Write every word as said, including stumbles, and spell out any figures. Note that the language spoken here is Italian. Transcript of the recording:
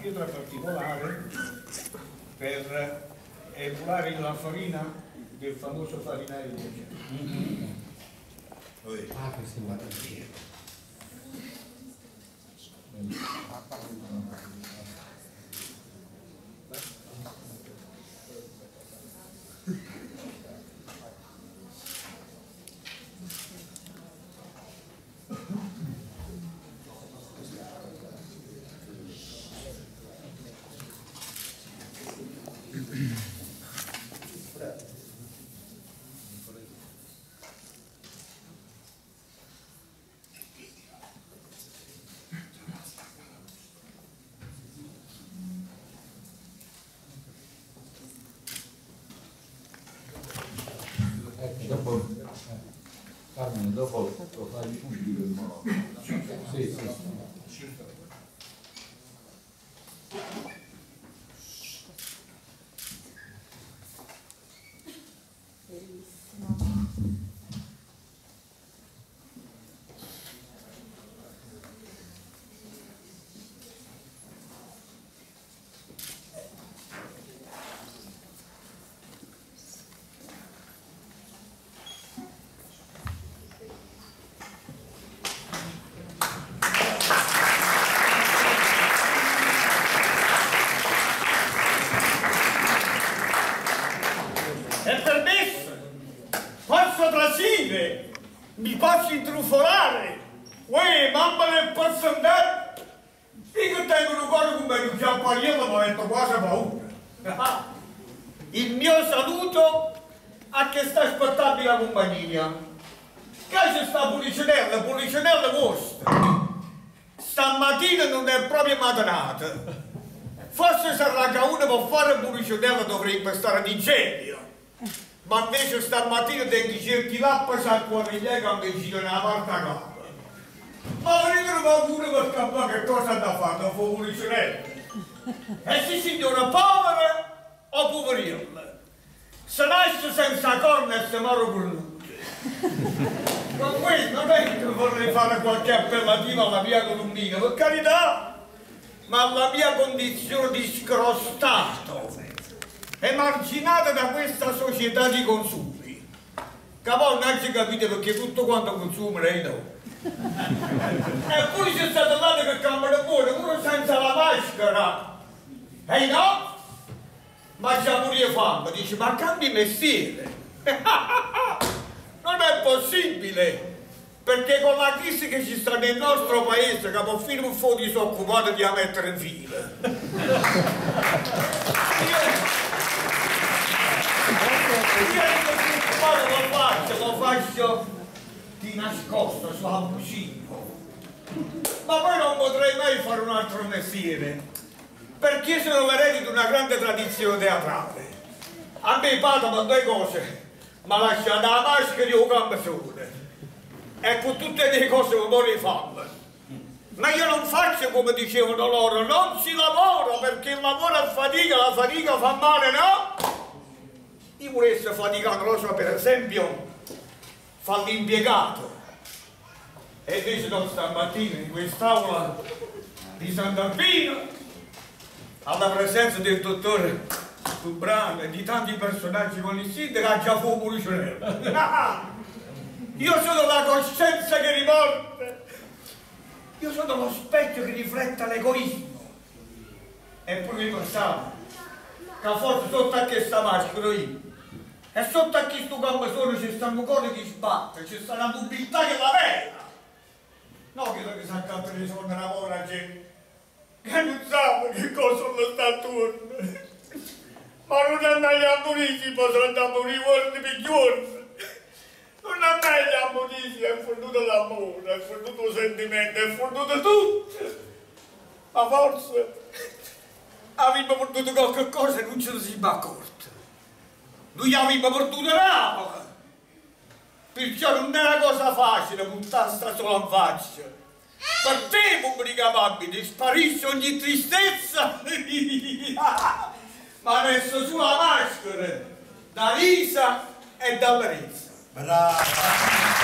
pietra particolare per emulare la farina del famoso farinaio di Oggetto. Ah, questo è un dopo, Carmine, dopo lo fai subito il modo. Sì, sì. Mi posso intrufolare? Uè, mamma ne posso andare? Io che tengo un cuore come mi chiamo pariello, ma metto quasi paura. Il mio saluto a che sta aspettabile la compagnia. Che c'è sta Pullicinella, Pullicinella vostra. Stamattina non è proprio mattinata. Forse sarà che uno per fare Pullicinella dovrebbe stare di genio. Ma invece stamattina dentro certi lappi sa cuore gli che mi gira nella parte a capo. Ma vedete qualcuno per scappare che cosa ha fatto? La Pullicinella. E si signora povera o poverilla? Se nasce senza corna e si muore con lui. Ma questo non è che vorrei fare qualche appellativa alla mia colombina, per carità, ma alla mia condizione di scrostato, emarginata da questa società di consumi. Che voi non ci capite perché tutto quanto consumo lei no. E poi c'è stato l'altro che cambia buono, pure senza la maschera. E no? Ma c'ha pure io fame, dice, ma cambi mestiere. Non è possibile, perché con la crisi che ci sta nel nostro paese, che può fino un po' disoccupato di a mettere in fila. Io lo faccio, lo faccio di nascosto, sulla bucino. Ma poi non potrei mai fare un altro mestiere, perché io sono l'erede di una grande tradizione teatrale. A me parlano due cose, ma lascia la maschera di un gambasone. E con tutte le cose che vorrei fare. Ma io non faccio come dicevano loro, non si lavora perché il lavoro è fatica, la fatica fa male, no? Io volessi faticare, non lo so, per esempio, fa l'impiegato. E invece non stamattina in quest'aula di Sant'Alpino, alla presenza del dottore Tubrano e di tanti personaggi conosciuti, ha già fu Pullicinella. Io sono la coscienza che riporta, io sono lo specchio che riflette l'egoismo. Eppure mi pensavo che forse sotto a che sta maschera io, e sotto a chi sto gambasone ci stanno cose che sbatte, c'è sta una nobiltà che la vera. No che che si accanto di sono una povera gente, che non sa che cosa lo sta attorno. Ma non è meglio a morire, si potrà andare a morire giorni per giorni. Non è meglio a morire, è fornuto l'amore, è fornuto il sentimento, è fornuto tutto. Ma forse avrebbe perduto qualche cosa e non ce ne siamo accorti. Lui avrebbe perduto l'amore. Perciò non è una cosa facile buttare sta sola in faccia. Per te, pubblico amabile, sparisce ogni tristezza. Ma adesso sulla maschera, da risa e dall'amarezza. Brava!